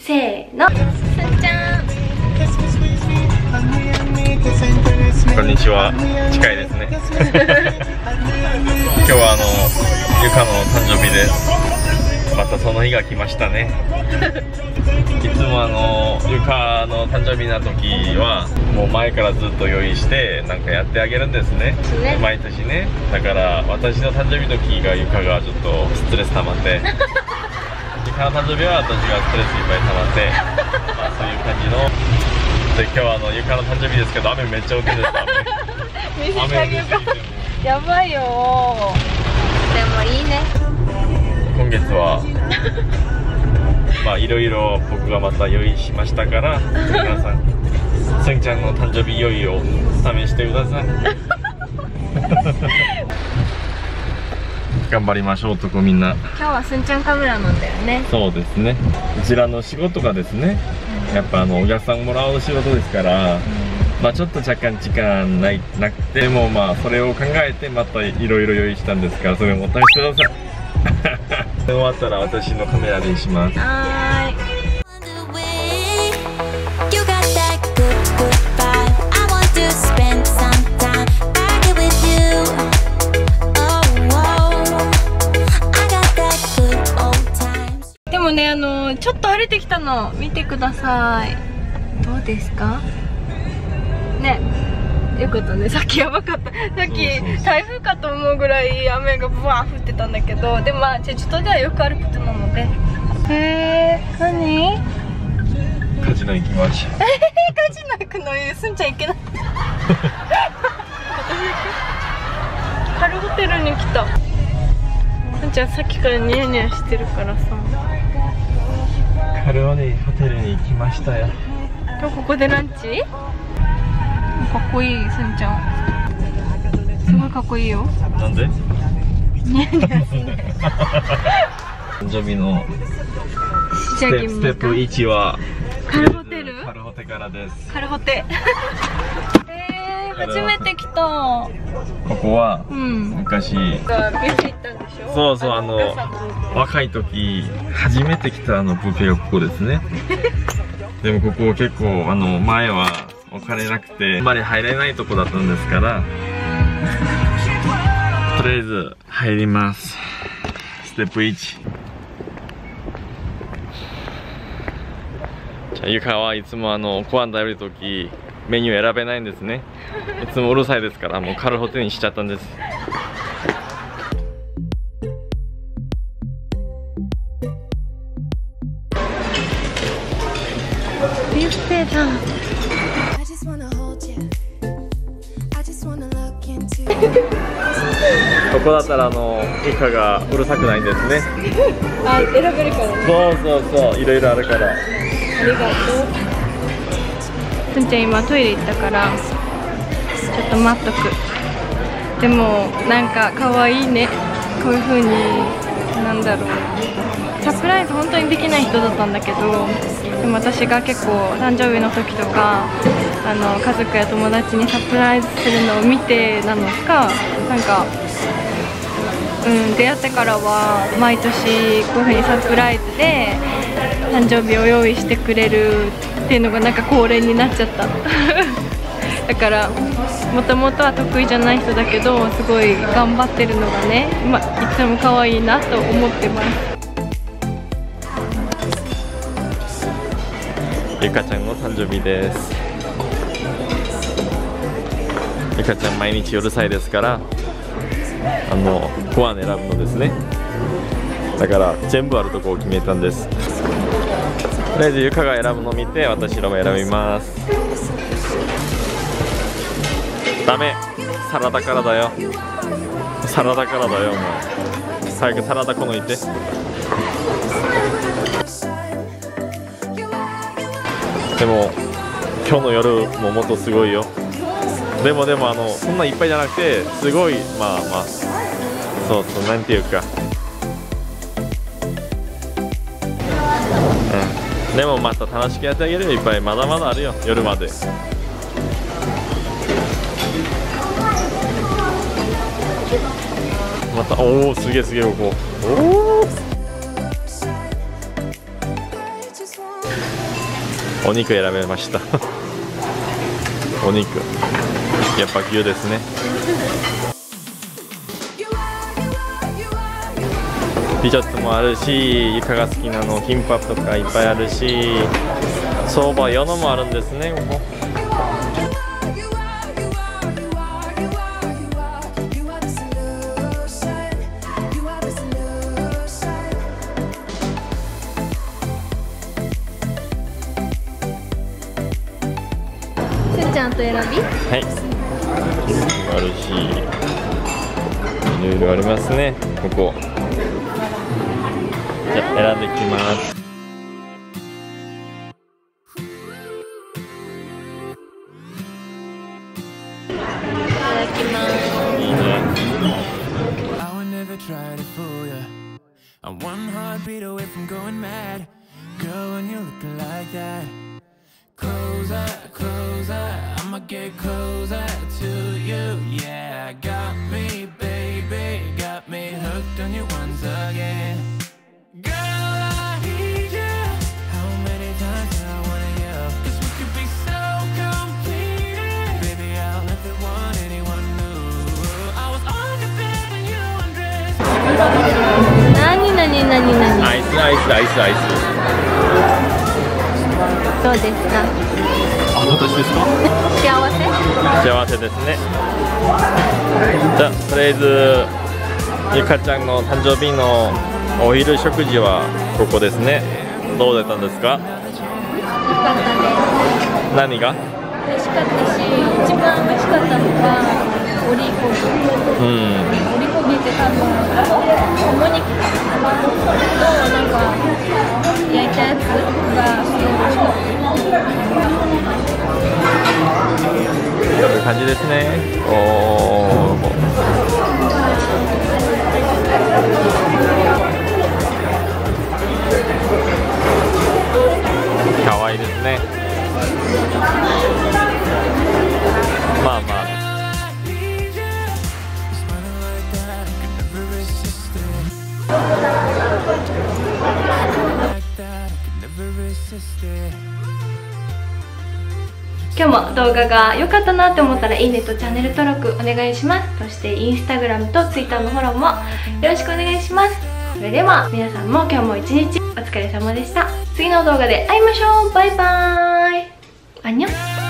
せーの、すんちゃん。 こんにちは。近いですね。今日はゆかの誕生日です。またその日が来ましたね。いつもゆかの誕生日な時はもう前からずっと用意してなんかやってあげるんですね。毎年ね。だから私の誕生日の時がゆかがちょっとストレス溜まって。ゆかの誕生日は私がストレスいっぱい溜まって、まあそういう感じの。で今日はゆかの誕生日ですけど雨めっちゃ降ってるんです。雨やばいよ。でもいいね。 今月はまあいろいろ僕がまた用意しましたから皆さんすんちゃんの誕生日用意を試してください。頑張りましょう男みんな。 今日はすんちゃんカメラなんだよね。 そうですね。うちらの仕事がですね、やっぱお客さんもらう仕事ですから、まあちょっと若干時間なくてもまあそれを考えてまたいろいろ用意したんですから、それもお試しください。終わったら私のカメラでします。 はーい。でもね、ちょっと晴れてきたの見てください。どうですかね。よかったね。さっきやばかった。さっき台風かと思うぐらい雨がブワー降ってたんだけど、でもまあチェジュ島ではよくあることなので。何？ カジノ行きましょう。 カジノ行くの？すんちゃん行けない。カルホテルに来た。すんちゃんさっきからニヤニヤしてるからさ。 カルホテルに行きましたよ。 今日ここでランチ？かっこいい、すんちゃん。すごいかっこいいよ。 なんで？ ニヤニヤする。 誕生日のステップ1はカルホテル？ カルホテからです。 カルホテ。初めて来た。 ここは昔、 ビュッフェ行ったんでしょ？ そうそう、若い時初めて来たブッフェがここですね。でもここ結構前はお金なくてあんまり入れないとこだったんですから、とりあえず入ります。ステップ1。じゃあゆかはいつもご飯食べるときメニュー選べないんですね。いつもうるさいですからもうカルホテルにしちゃったんです。 ビュッフェだ。 ここだったらゆかがうるさくないんですね。 あ、選べるからね。 そういろいろあるから。 ありがとう。すんちゃん今トイレ行ったからちょっと待っとく。でもなんか可愛いね。こういう風になんだろう、サプライズ本当にできない人だったんだけど、でも私が結構誕生日の時とか家族や友達にサプライズするのを見てなのか、なんか出会ってからは毎年こういう風にサプライズで誕生日を用意してくれるっていうのがなんか恒例になっちゃった。だからもともとは得意じゃない人だけどすごい頑張ってるのがね、いつも可愛いなと思ってます。 ゆかちゃんの誕生日です。ゆかちゃん毎日うるさいですからご飯選ぶのですね。だから全部あるとこを決めたんです。とりあえずゆかが選ぶのを見て私らも選びます。ダメ、サラダからだよ。サラダからだよ。お前早くサラダこのいて。でも今日の夜ももっとすごいよ。でもそんないっぱいじゃなくてすごいまあそうなんていうか、でもまた楽しくやってあげるよ。いっぱいまだまだあるよ夜まで。またおおすげえここ。おおお肉選べました。お肉やっぱ牛ですね。Tシャツもあるし、ゆかが好きなのキンパとかいっぱいあるし、相場用のもあるんですね。ここせんちゃんと選び？ はい、あるし、いろいろありますね。ここじゃあ選んできます。 いただきます。 いいね。 I'm one heartbeat away from going mad. Girl, when you look like that, closer, closer, I'ma get closer to you. Yeah, got me, baby, got me hooked on you once again. Girl, I need you. How many times do I want you? 'Cause we could be so complete. Baby, I'll never want anyone new. I was on the bed when you undressed. なになになになに。 アイスアイスアイスアイス。 どうですか？ あ、私ですか？ 幸せ？ 幸せですね。じゃあとりあえずゆかちゃんの誕生日のお昼食事はここですね。どうだったんですか？ よかったです。 何が？ 美味しかったし、一番美味しかったのがオリコビ。オリコビって多分もも肉かな。なんか焼いたやつがすごい美味しかった。 こういう感じですね。おー。可愛いですね。まあまあ。 今日も動画が良かったなって思ったらいいねとチャンネル登録お願いします。そしてインスタグラムとツイッターのフォローもよろしくお願いします。それでは皆さんも今日も一日お疲れ様でした。次の動画で会いましょう。バイバーイ。アンニョン。